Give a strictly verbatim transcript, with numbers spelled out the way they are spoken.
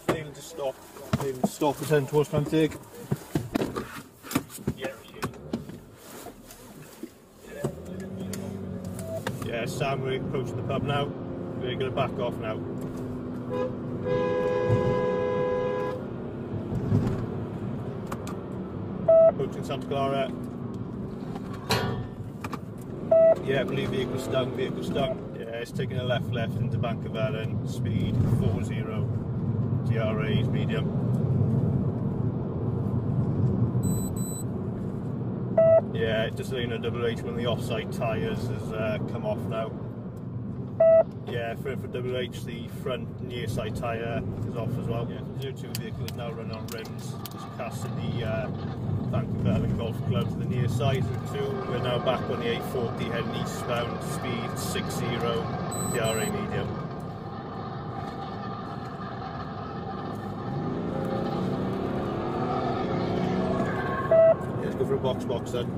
they'll just stop. They'll stop and turn towards Fanteg. Yeah. Yeah, Sam, we're approaching the pub now. We're going to back off now. Approaching Santa Clara. Yeah, I believe vehicle stung, vehicle stung. Yeah, it's taking a left left into Bankavellen, speed four zero, D R A is medium. Yeah, just so you know, Double H, one of the offside tyres has uh, come off now. Yeah, for, for Double H, the front near side tyre is off as well. Yeah, zero two vehicle is now running on rims, just casting the uh, Bankavellen Golf Club to the near side. Two, we're now back on the eight forty heading eastbound, speed six zero, D R A medium. Yeah, let's go for a box box then.